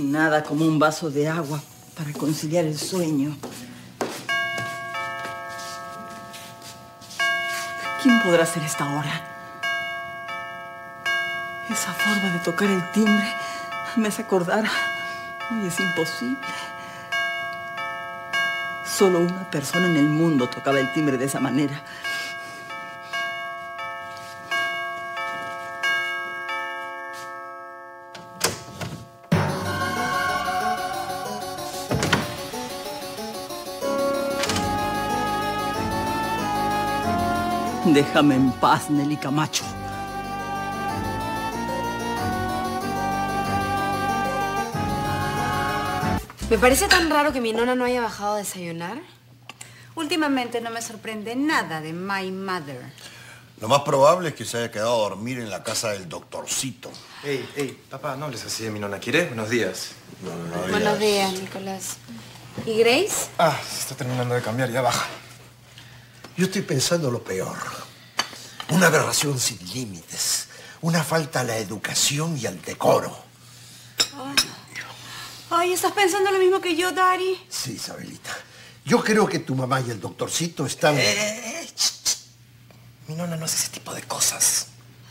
Nada como un vaso de agua para conciliar el sueño. ¿Quién podrá ser esta hora? Esa forma de tocar el timbre me hace acordar. Hoy es imposible. Solo una persona en el mundo tocaba el timbre de esa manera. Déjame en paz, Nelly Camacho. Me parece tan raro que mi nona no haya bajado a desayunar. Últimamente no me sorprende nada de My Mother. Lo más probable es que se haya quedado a dormir en la casa del doctorcito. Ey, papá, no hables así de mi nona. ¿Quieres? Buenos días. Buenos días, Nicolás. ¿Y Grace? Se está terminando de cambiar. Ya baja. Yo estoy pensando lo peor. Una aberración sin límites. Una falta a la educación y al decoro. Ay, ¿estás pensando lo mismo que yo, Daddy? Sí, Isabelita. Yo creo que tu mamá y el doctorcito están... Mi nona no hace ese tipo de cosas.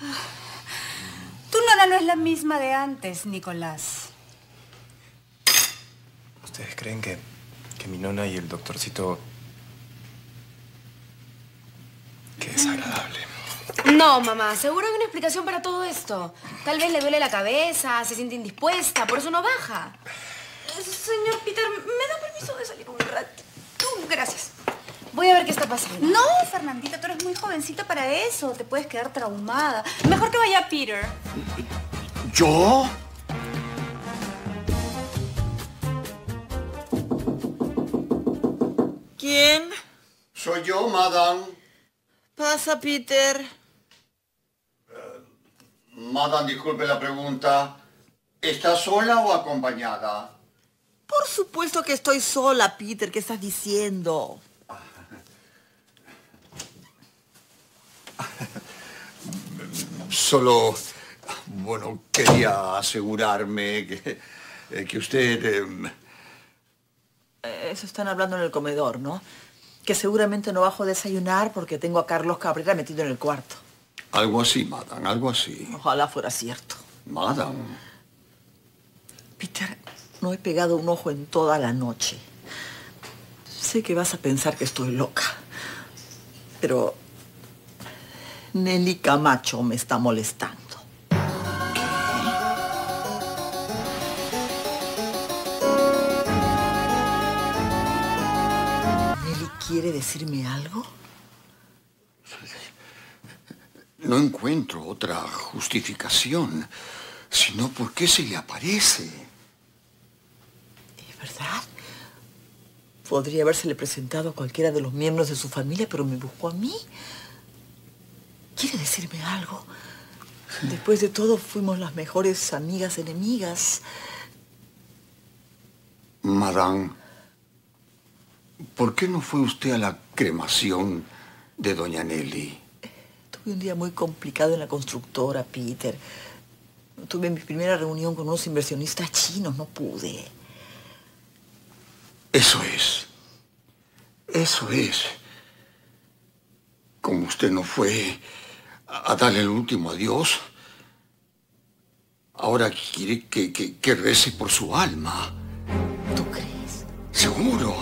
Tu nona no es la misma de antes, Nicolás. ¿Ustedes creen que mi nona y el doctorcito... Qué desagradable. No, mamá. Seguro hay una explicación para todo esto. Tal vez le duele la cabeza, se siente indispuesta, por eso no baja. Señor Peter, ¿me da permiso de salir un ratito? Gracias. Voy a ver qué está pasando. No, Fernandita, tú eres muy jovencita para eso. Te puedes quedar traumada. Mejor que vaya Peter. ¿Yo? ¿Quién? Soy yo, madame. Pasa, Peter. Madame, disculpe la pregunta. ¿Está sola o acompañada? Por supuesto que estoy sola, Peter. ¿Qué estás diciendo? Solo, bueno, quería asegurarme que usted... Eso están hablando en el comedor, ¿no? Que seguramente no bajo a desayunar porque tengo a Carlos Cabrera metido en el cuarto. Algo así, madame, algo así. Ojalá fuera cierto. Madame. Peter, no he pegado un ojo en toda la noche. Sé que vas a pensar que estoy loca, pero Nelly Camacho me está molestando. ¿Nelly quiere decirme algo? No encuentro otra justificación, sino por qué se le aparece. ¿Es verdad? Podría habérsele presentado a cualquiera de los miembros de su familia, pero me buscó a mí. ¿Quiere decirme algo? Después de todo, fuimos las mejores amigas enemigas. Madame, ¿por qué no fue usted a la cremación de doña Nelly? Tuve un día muy complicado en la constructora, Peter. Tuve mi primera reunión con unos inversionistas chinos, no pude. Eso es. Eso es. Como usted no fue a darle el último adiós, ahora quiere que rece por su alma. ¿Tú crees? Seguro.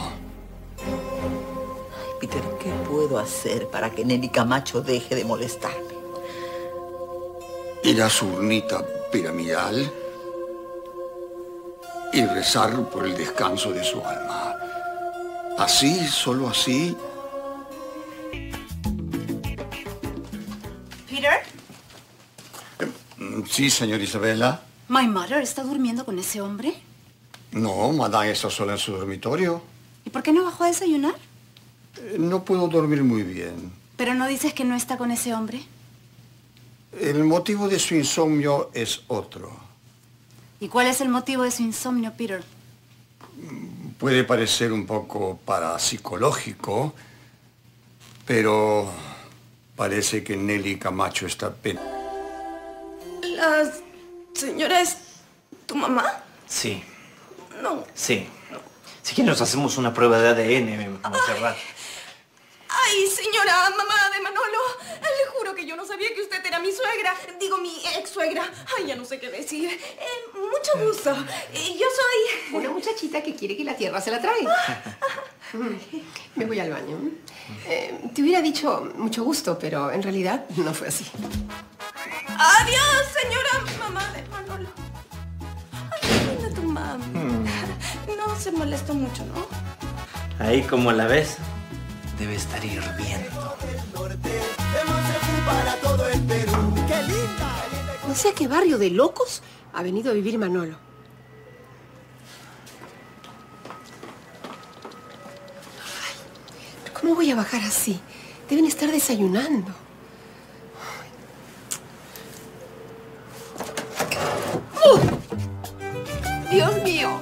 Ay, Peter, ¿qué puedo hacer para que Nelly Camacho deje de molestarme? Ir a su urnita piramidal y rezar por el descanso de su alma. Así, solo así. Peter, Sí, señor Isabela. ¿My Mother está durmiendo con ese hombre? No, madame está sola en su dormitorio. ¿Y por qué no bajó a desayunar? No puedo dormir muy bien. ¿Pero no dices que no está con ese hombre? El motivo de su insomnio es otro. ¿Y cuál es el motivo de su insomnio, Peter? Puede parecer un poco parapsicológico, pero parece que Nelly Camacho está ¿La señora es tu mamá? Sí, no? Sí. Si quieres nos hacemos una prueba de ADN, Montserrat. Ay, señora mamá de Manolo, le juro que yo no sabía que usted era mi suegra. Digo, mi ex suegra. Ay, ya no sé qué decir. Mucho gusto. Yo soy... Una muchachita que quiere que la tierra se la traiga. Me voy al baño. Te hubiera dicho mucho gusto, pero en realidad no fue así. Adiós, señora mamá de Manolo. Ay, qué linda tu mamá. No se molestó mucho, ¿no? Ahí como la ves, debe estar hirviendo. No sé a qué barrio de locos ha venido a vivir Manolo. Ay, ¿cómo voy a bajar así? Deben estar desayunando. ¡Dios mío!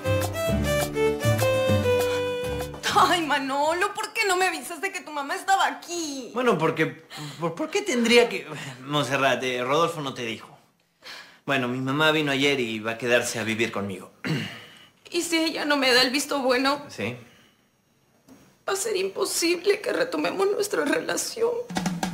Ay, Manolo, ¿por qué no me avisaste que tu mamá estaba aquí? Bueno, porque... ¿Por qué tendría que...? Montserrat, Rodolfo no te dijo. Bueno, mi mamá vino ayer y va a quedarse a vivir conmigo. ¿Y si ella no me da el visto bueno? ¿Sí? Va a ser imposible que retomemos nuestra relación.